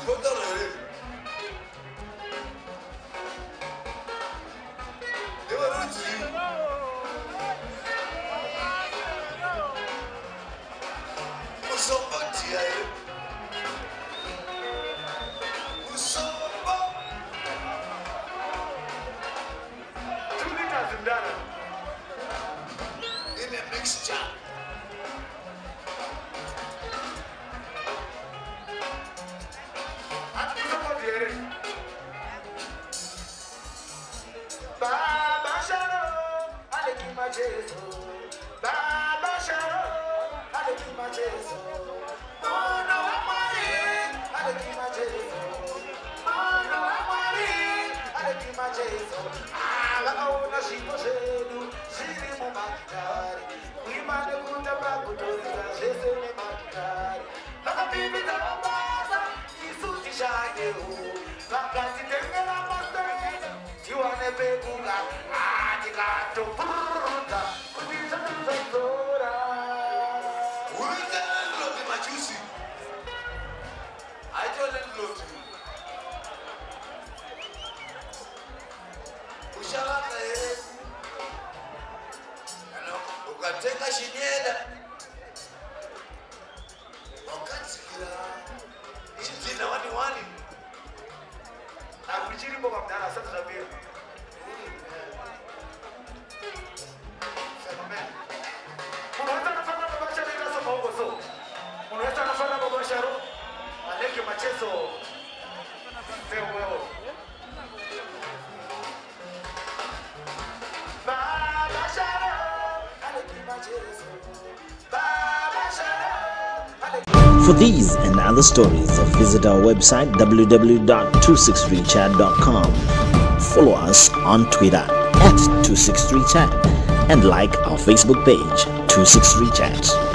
In a mixture. Baba Sharo, Aleck Macheso. Baba Sharo, Aleck Macheso. Mono Amari, Aleck Macheso. Mono Amari, Aleck Macheso. Alaona shiko zedu, ziri mumakitari. Imane kutamba kutoza, zese mumakitari. Nakabibi za mabasa, isuti shagehu. Nakati tengela masteza, tiwane pekunga. Atikato puruta, kubisa tuzazora. Uweza landlord majusi. I told landlord. Ushalaka ye. Ukateka shinyela. Wakatsikira. Ichizina wani. Akuchiri mboga mdana sasa zabira. Unaweza nafanya mabashara ila sasa huko so. Unaweza nafanya mabashara. Aleck Macheso. Farewell. Baba Sharo, Aleck Macheso. Baba Sharo. For these and other stories, visit our website www.263chat.com. Follow us on Twitter @263chat and like our Facebook page 263chat.